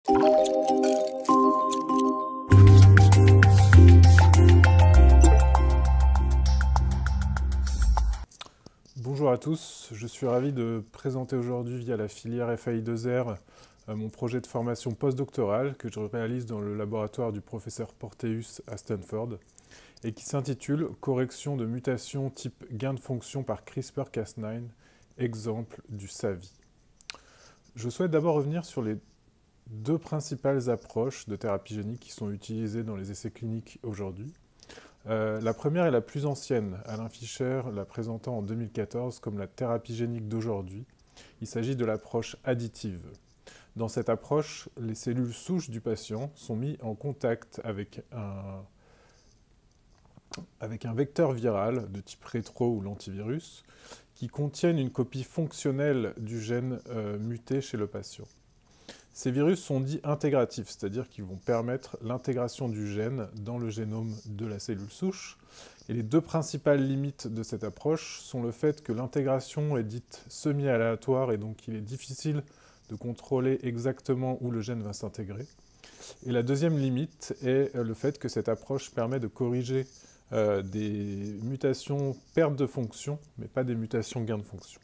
Bonjour à tous, je suis ravi de présenter aujourd'hui via la filière FAI2R mon projet de formation postdoctorale que je réalise dans le laboratoire du professeur Porteus à Stanford et qui s'intitule « Correction de mutations type gain de fonction par CRISPR-Cas9, exemple du SAVI ». Je souhaite d'abord revenir sur les deux principales approches de thérapie génique qui sont utilisées dans les essais cliniques aujourd'hui. La première est la plus ancienne, Alain Fischer la présentant en 2014 comme la thérapie génique d'aujourd'hui. Il s'agit de l'approche additive. Dans cette approche, les cellules souches du patient sont mises en contact avec un vecteur viral de type rétro ou l'antivirus qui contiennent une copie fonctionnelle du gène muté chez le patient. Ces virus sont dits intégratifs, c'est-à-dire qu'ils vont permettre l'intégration du gène dans le génome de la cellule souche. Et les deux principales limites de cette approche sont le fait que l'intégration est dite semi-aléatoire et donc il est difficile de contrôler exactement où le gène va s'intégrer. Et la deuxième limite est le fait que cette approche permet de corriger des mutations perte de fonction, mais pas des mutations gain de fonction.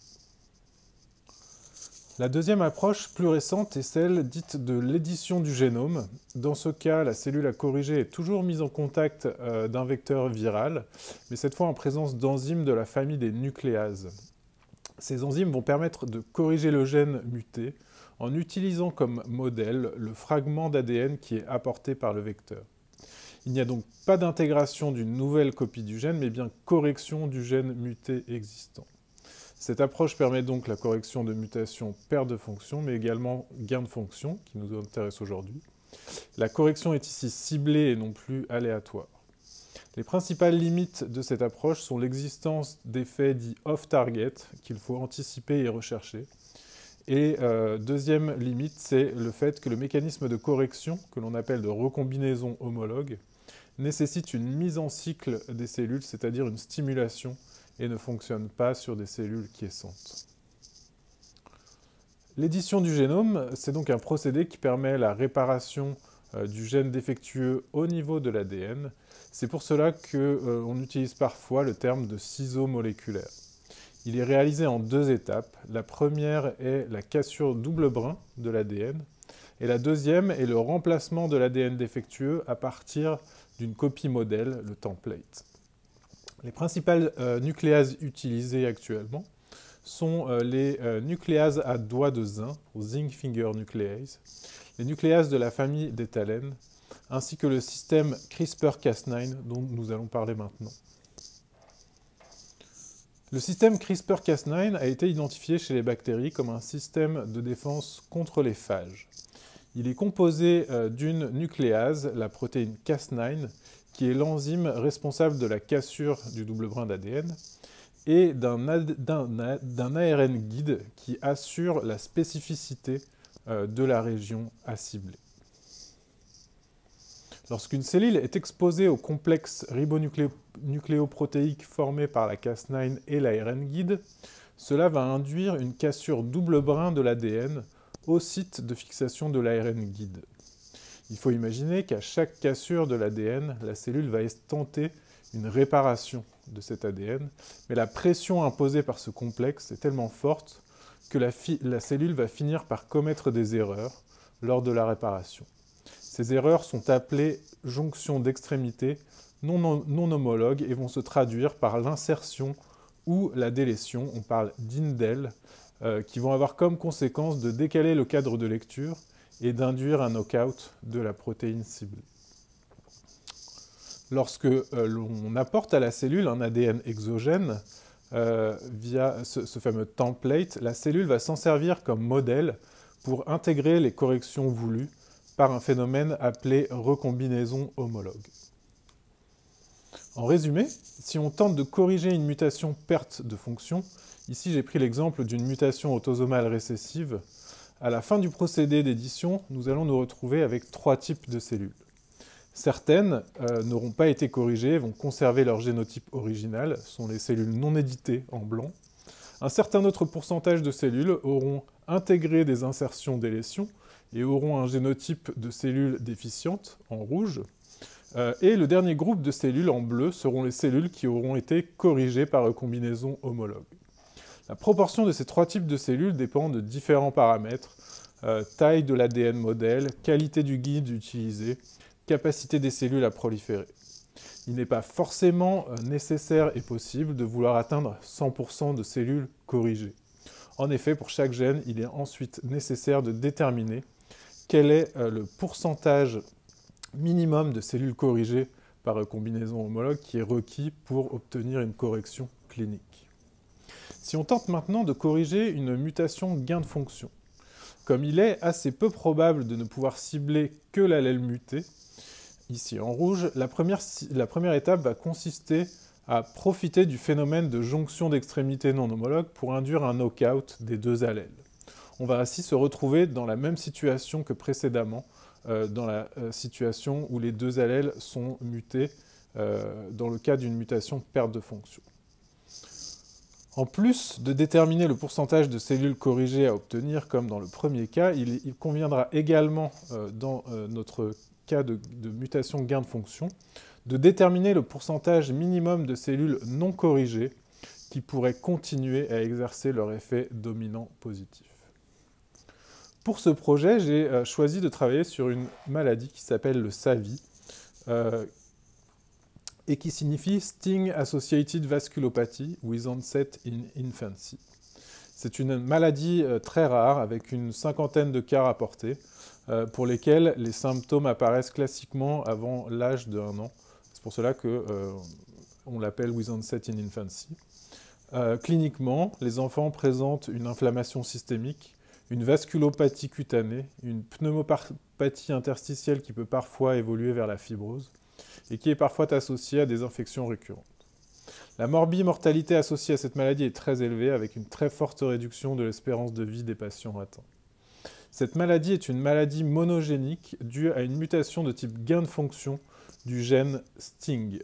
La deuxième approche, plus récente, est celle dite de l'édition du génome. Dans ce cas, la cellule à corriger est toujours mise en contact d'un vecteur viral, mais cette fois en présence d'enzymes de la famille des nucléases. Ces enzymes vont permettre de corriger le gène muté en utilisant comme modèle le fragment d'ADN qui est apporté par le vecteur. Il n'y a donc pas d'intégration d'une nouvelle copie du gène, mais bien correction du gène muté existant. Cette approche permet donc la correction de mutations perte de fonction, mais également gain de fonction, qui nous intéresse aujourd'hui. La correction est ici ciblée et non plus aléatoire. Les principales limites de cette approche sont l'existence d'effets dits off-target, qu'il faut anticiper et rechercher. Et deuxième limite, c'est le fait que le mécanisme de correction, que l'on appelle de recombinaison homologue, nécessite une mise en cycle des cellules, c'est-à-dire une stimulation, et ne fonctionne pas sur des cellules quiescentes. L'édition du génome, c'est donc un procédé qui permet la réparation du gène défectueux au niveau de l'ADN. C'est pour cela qu'on utilise parfois le terme de ciseau moléculaire. Il est réalisé en deux étapes. La première est la cassure double brin de l'ADN, et la deuxième est le remplacement de l'ADN défectueux à partir d'une copie modèle, le template. Les principales nucléases utilisées actuellement sont les nucléases à doigt de zinc, ou zinc finger nuclease, les nucléases de la famille des thalènes, ainsi que le système CRISPR-Cas9 dont nous allons parler maintenant. Le système CRISPR-Cas9 a été identifié chez les bactéries comme un système de défense contre les phages. Il est composé d'une nucléase, la protéine Cas9, qui est l'enzyme responsable de la cassure du double brin d'ADN, et d'un ARN guide qui assure la spécificité de la région à cibler. Lorsqu'une cellule est exposée au complexe ribonucléoprotéique formé par la Cas9 et l'ARN guide, cela va induire une cassure double brin de l'ADN au site de fixation de l'ARN guide. Il faut imaginer qu'à chaque cassure de l'ADN, la cellule va tenter une réparation de cet ADN, mais la pression imposée par ce complexe est tellement forte que la cellule va finir par commettre des erreurs lors de la réparation. Ces erreurs sont appelées jonctions d'extrémités non homologues et vont se traduire par l'insertion ou la délétion, on parle d'indel, qui vont avoir comme conséquence de décaler le cadre de lecture et d'induire un knock-out de la protéine ciblée. Lorsque l'on apporte à la cellule un ADN exogène via ce fameux template, la cellule va s'en servir comme modèle pour intégrer les corrections voulues par un phénomène appelé recombinaison homologue. En résumé, si on tente de corriger une mutation perte de fonction, ici j'ai pris l'exemple d'une mutation autosomale récessive, à la fin du procédé d'édition, nous allons nous retrouver avec trois types de cellules. Certaines n'auront pas été corrigées, vont conserver leur génotype original, ce sont les cellules non éditées en blanc. Un certain autre pourcentage de cellules auront intégré des insertions délétions et auront un génotype de cellules déficientes, en rouge. Et le dernier groupe de cellules, en bleu, seront les cellules qui auront été corrigées par recombinaison homologue. La proportion de ces trois types de cellules dépend de différents paramètres, taille de l'ADN modèle, qualité du guide utilisé, capacité des cellules à proliférer. Il n'est pas forcément nécessaire et possible de vouloir atteindre 100% de cellules corrigées. En effet, pour chaque gène, il est ensuite nécessaire de déterminer quel est le pourcentage minimum de cellules corrigées par recombinaison homologue qui est requis pour obtenir une correction clinique. Si on tente maintenant de corriger une mutation gain de fonction, comme il est assez peu probable de ne pouvoir cibler que l'allèle muté, ici en rouge, la première étape va consister à profiter du phénomène de jonction d'extrémités non homologues pour induire un knock-out des deux allèles. On va ainsi se retrouver dans la même situation que précédemment, dans la situation où les deux allèles sont mutés dans le cas d'une mutation perte de fonction. En plus de déterminer le pourcentage de cellules corrigées à obtenir, comme dans le premier cas, il conviendra également, dans notre cas de mutation gain de fonction, de déterminer le pourcentage minimum de cellules non corrigées qui pourraient continuer à exercer leur effet dominant positif. Pour ce projet, j'ai choisi de travailler sur une maladie qui s'appelle le SAVI, et qui signifie Sting Associated Vasculopathy with Onset in Infancy. C'est une maladie très rare, avec une cinquantaine de cas rapportés, pour lesquels les symptômes apparaissent classiquement avant l'âge de 1 an. C'est pour cela qu'on l'appelle with Onset in Infancy. Cliniquement, les enfants présentent une inflammation systémique, une vasculopathie cutanée, une pneumopathie interstitielle qui peut parfois évoluer vers la fibrose, et qui est parfois associée à des infections récurrentes. La morbimortalité associée à cette maladie est très élevée, avec une très forte réduction de l'espérance de vie des patients atteints. Cette maladie est une maladie monogénique due à une mutation de type gain de fonction du gène STING.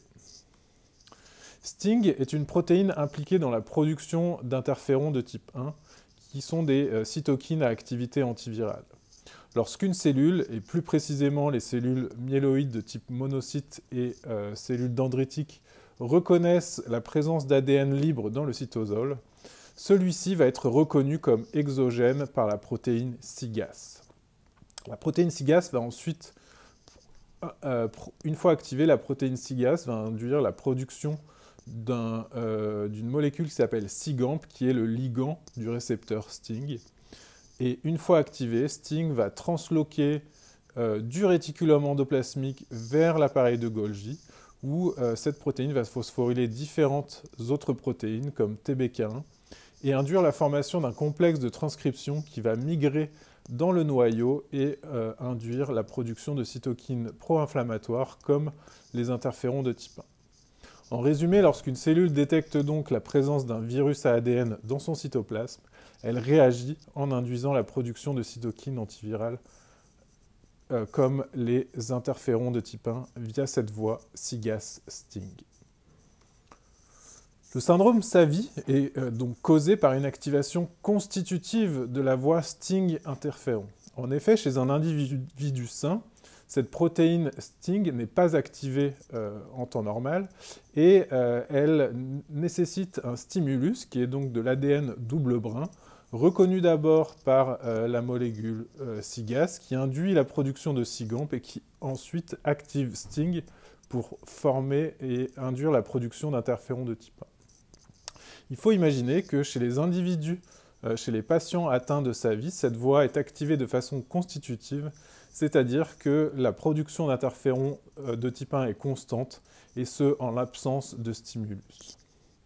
STING est une protéine impliquée dans la production d'interférons de type 1, qui sont des cytokines à activité antivirale. Lorsqu'une cellule, et plus précisément les cellules myéloïdes de type monocyte et cellules dendritiques, reconnaissent la présence d'ADN libre dans le cytosol, celui-ci va être reconnu comme exogène par la protéine SIGAS. La protéine SIGAS va ensuite, une fois activée, la protéine SIGAS va induire la production d'une molécule qui s'appelle SIGAMP, qui est le ligand du récepteur STING. Et une fois activé, STING va transloquer du réticulum endoplasmique vers l'appareil de Golgi, où cette protéine va phosphoryler différentes autres protéines, comme TBK1, et induire la formation d'un complexe de transcription qui va migrer dans le noyau et induire la production de cytokines pro-inflammatoires, comme les interférons de type 1. En résumé, lorsqu'une cellule détecte donc la présence d'un virus à ADN dans son cytoplasme, elle réagit en induisant la production de cytokines antivirales comme les interférons de type 1 via cette voie SIGAS-STING. Le syndrome SAVI est donc causé par une activation constitutive de la voie STING-interféron. En effet, chez un individu sain, cette protéine STING n'est pas activée en temps normal et elle nécessite un stimulus qui est donc de l'ADN double brin, reconnu d'abord par la molécule SIGAS qui induit la production de SIGAMP et qui ensuite active STING pour former et induire la production d'interférons de type 1. Il faut imaginer que chez les individus, chez les patients atteints de SAVI, cette voie est activée de façon constitutive, c'est-à-dire que la production d'interférons de type 1 est constante, et ce, en l'absence de stimulus.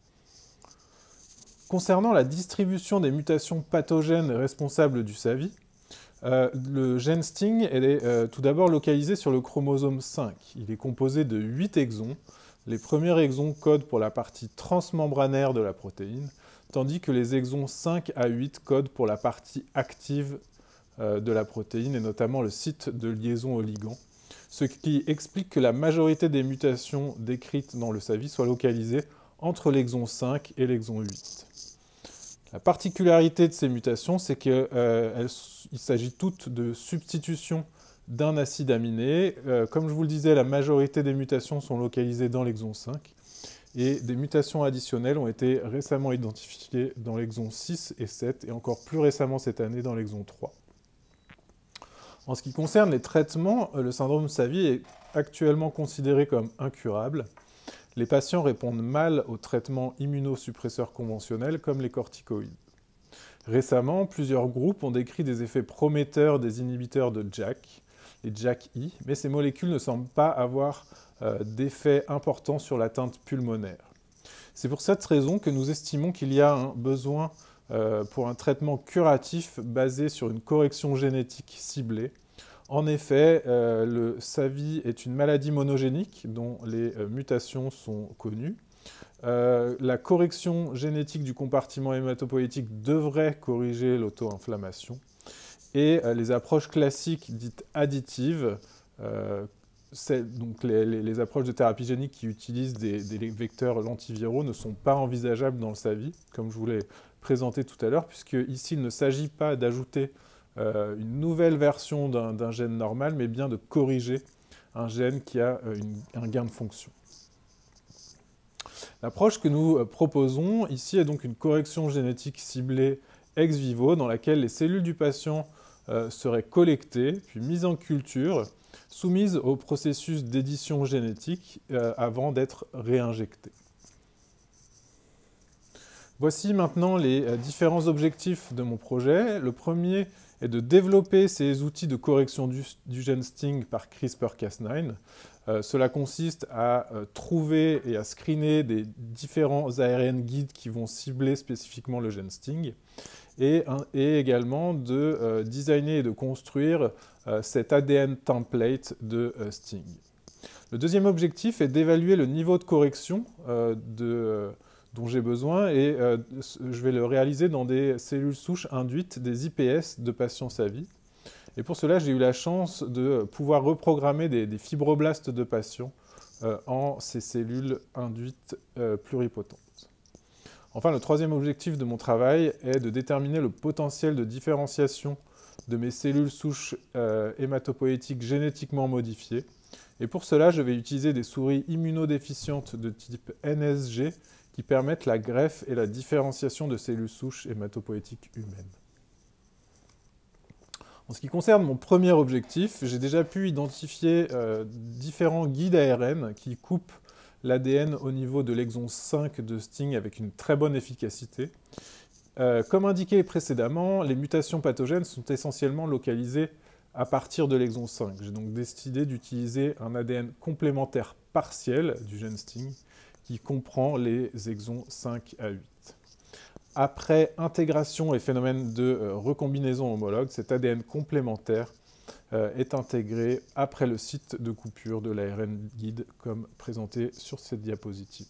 Concernant la distribution des mutations pathogènes responsables du SAVI, le gène STING est tout d'abord localisé sur le chromosome 5. Il est composé de 8 exons. Les premiers exons codent pour la partie transmembranaire de la protéine, tandis que les exons 5 à 8 codent pour la partie active de la protéine, et notamment le site de liaison au ligand, ce qui explique que la majorité des mutations décrites dans le SAVI soient localisées entre l'exon 5 et l'exon 8. La particularité de ces mutations, c'est qu'il s'agit toutes de substitutions d'un acide aminé. Comme je vous le disais, la majorité des mutations sont localisées dans l'exon 5 et des mutations additionnelles ont été récemment identifiées dans l'exon 6 et 7 et encore plus récemment cette année dans l'exon 3. En ce qui concerne les traitements, le syndrome Savy est actuellement considéré comme incurable. Les patients répondent mal aux traitements immunosuppresseurs conventionnels comme les corticoïdes. Récemment, plusieurs groupes ont décrit des effets prometteurs des inhibiteurs de JAK, les JAK-I, mais ces molécules ne semblent pas avoir d'effet important sur l'atteinte pulmonaire. C'est pour cette raison que nous estimons qu'il y a un besoin pour un traitement curatif basé sur une correction génétique ciblée. En effet, le Savy est une maladie monogénique dont les mutations sont connues. La correction génétique du compartiment hématopoïétique devrait corriger l'auto-inflammation. Et les approches classiques dites additives, donc les approches de thérapie génique qui utilisent des vecteurs lentiviraux ne sont pas envisageables dans le Savy, comme je vous l'ai présenté tout à l'heure, puisque ici il ne s'agit pas d'ajouter une nouvelle version d'un gène normal, mais bien de corriger un gène qui a un gain de fonction. L'approche que nous proposons ici est donc une correction génétique ciblée ex vivo, dans laquelle les cellules du patient seraient collectées, puis mises en culture, soumises au processus d'édition génétique avant d'être réinjectées. Voici maintenant les différents objectifs de mon projet. Le premier est de développer ces outils de correction du gène STING par CRISPR-Cas9. Cela consiste à trouver et à screener des différents ARN guides qui vont cibler spécifiquement le gène STING et également de designer et de construire cet ADN template de STING. Le deuxième objectif est d'évaluer le niveau de correction dont j'ai besoin et je vais le réaliser dans des cellules souches induites, des iPS de patients Savy. Et pour cela, j'ai eu la chance de pouvoir reprogrammer des fibroblastes de patients en ces cellules induites pluripotentes. Enfin, le troisième objectif de mon travail est de déterminer le potentiel de différenciation de mes cellules souches hématopoïétiques génétiquement modifiées. Et pour cela, je vais utiliser des souris immunodéficientes de type NSG qui permettent la greffe et la différenciation de cellules souches hématopoïétiques humaines. En ce qui concerne mon premier objectif, j'ai déjà pu identifier différents guides ARN qui coupent l'ADN au niveau de l'exon 5 de STING avec une très bonne efficacité. Comme indiqué précédemment, les mutations pathogènes sont essentiellement localisées à partir de l'exon 5. J'ai donc décidé d'utiliser un ADN complémentaire partiel du gène STING qui comprend les exons 5 à 8. Après intégration et phénomène de recombinaison homologue, cet ADN complémentaire est intégré après le site de coupure de l'ARN guide, comme présenté sur cette diapositive.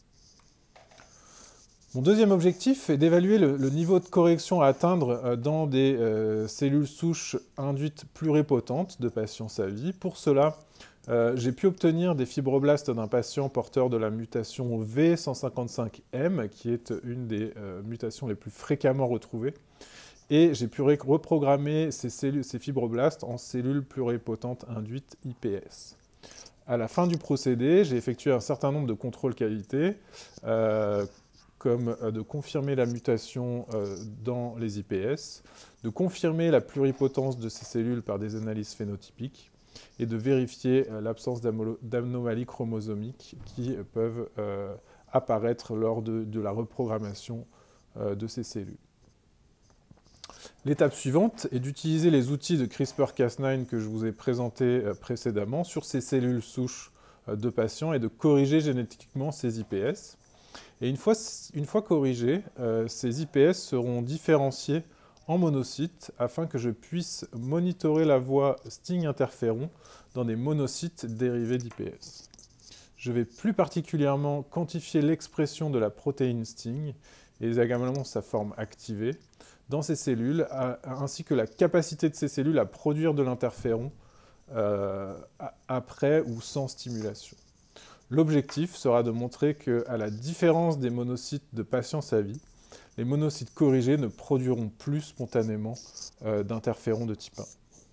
Mon deuxième objectif est d'évaluer le niveau de correction à atteindre dans des cellules souches induites pluripotentes de patients Savy. Pour cela, j'ai pu obtenir des fibroblastes d'un patient porteur de la mutation V155M, qui est une des mutations les plus fréquemment retrouvées. Et j'ai pu reprogrammer ces fibroblastes en cellules pluripotentes induites iPS. À la fin du procédé, j'ai effectué un certain nombre de contrôles qualité, comme de confirmer la mutation dans les iPS, de confirmer la pluripotence de ces cellules par des analyses phénotypiques, et de vérifier l'absence d'anomalies chromosomiques qui peuvent apparaître lors de la reprogrammation de ces cellules. L'étape suivante est d'utiliser les outils de CRISPR-Cas9 que je vous ai présentés précédemment sur ces cellules souches de patients et de corriger génétiquement ces iPS. Et une fois corrigés, ces iPS seront différenciés en monocytes afin que je puisse monitorer la voie STING-interféron dans des monocytes dérivés d'IPS. Je vais plus particulièrement quantifier l'expression de la protéine STING et également sa forme activée dans ces cellules, ainsi que la capacité de ces cellules à produire de l'interféron après ou sans stimulation. L'objectif sera de montrer qu'à la différence des monocytes de patients Savy, les monocytes corrigés ne produiront plus spontanément d'interférons de type 1.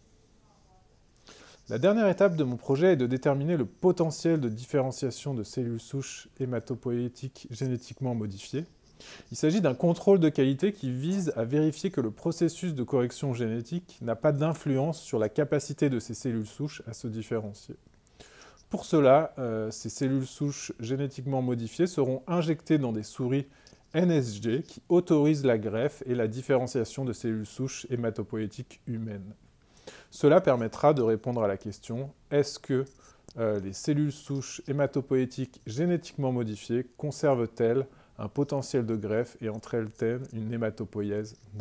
La dernière étape de mon projet est de déterminer le potentiel de différenciation de cellules souches hématopoïétiques génétiquement modifiées. Il s'agit d'un contrôle de qualité qui vise à vérifier que le processus de correction génétique n'a pas d'influence sur la capacité de ces cellules souches à se différencier. Pour cela, ces cellules souches génétiquement modifiées seront injectées dans des souris NSG qui autorisent la greffe et la différenciation de cellules souches hématopoïétiques humaines. Cela permettra de répondre à la question « Est-ce que les cellules souches hématopoïétiques génétiquement modifiées conservent-elles un potentiel de greffe et entraînent-elles une hématopoïèse normale ?»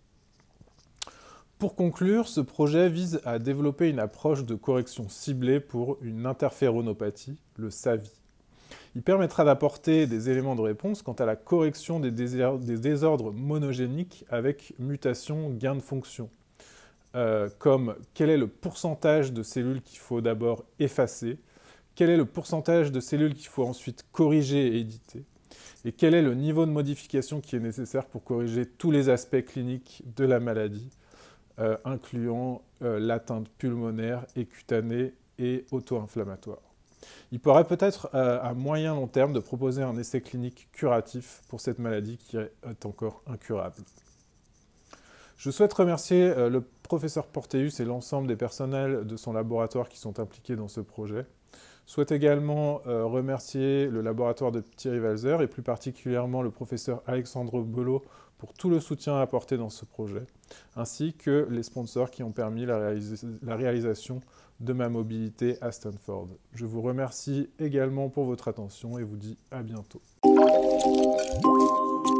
Pour conclure, ce projet vise à développer une approche de correction ciblée pour une interféronopathie, le SAVI. Il permettra d'apporter des éléments de réponse quant à la correction des désordres monogéniques avec mutation gain de fonction. Comme quel est le pourcentage de cellules qu'il faut d'abord effacer, quel est le pourcentage de cellules qu'il faut ensuite corriger et éditer, et quel est le niveau de modification qui est nécessaire pour corriger tous les aspects cliniques de la maladie, incluant l'atteinte pulmonaire et cutanée et auto-inflammatoire. Il pourrait peut-être à moyen long terme de proposer un essai clinique curatif pour cette maladie qui est encore incurable. Je souhaite remercier le professeur Porteus et l'ensemble des personnels de son laboratoire qui sont impliqués dans ce projet. Je souhaite également remercier le laboratoire de Thierry Walser et plus particulièrement le professeur Alexandre Belot pour tout le soutien apporté dans ce projet, ainsi que les sponsors qui ont permis la réalisation de ma mobilité à Stanford. Je vous remercie également pour votre attention et vous dis à bientôt.